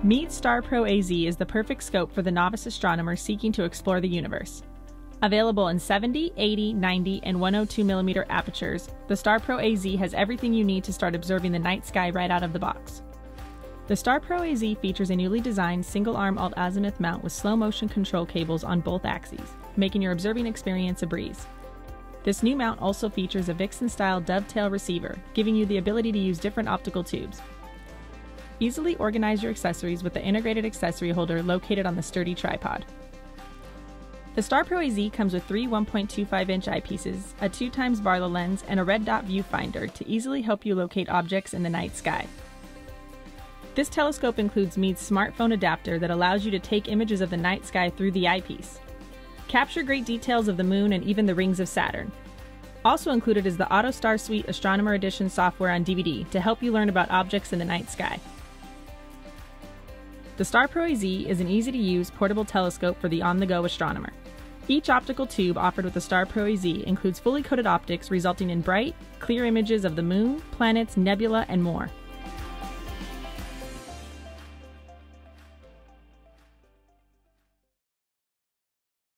Meade StarPro AZ is the perfect scope for the novice astronomer seeking to explore the universe. Available in 70, 80, 90, and 102mm apertures, the StarPro AZ has everything you need to start observing the night sky right out of the box. The StarPro AZ features a newly designed single-arm alt-azimuth mount with slow-motion control cables on both axes, making your observing experience a breeze. This new mount also features a Vixen-style dovetail receiver, giving you the ability to use different optical tubes. Easily organize your accessories with the integrated accessory holder located on the sturdy tripod. The StarPro AZ comes with three 1.25-inch eyepieces, a 2x Barlow lens, and a red dot viewfinder to easily help you locate objects in the night sky. This telescope includes Meade's smartphone adapter that allows you to take images of the night sky through the eyepiece. Capture great details of the moon and even the rings of Saturn. Also included is the AutoStar Suite Astronomer Edition software on DVD to help you learn about objects in the night sky. The StarPro AZ is an easy-to-use portable telescope for the on-the-go astronomer. Each optical tube offered with the StarPro AZ includes fully coated optics resulting in bright, clear images of the moon, planets, nebula, and more.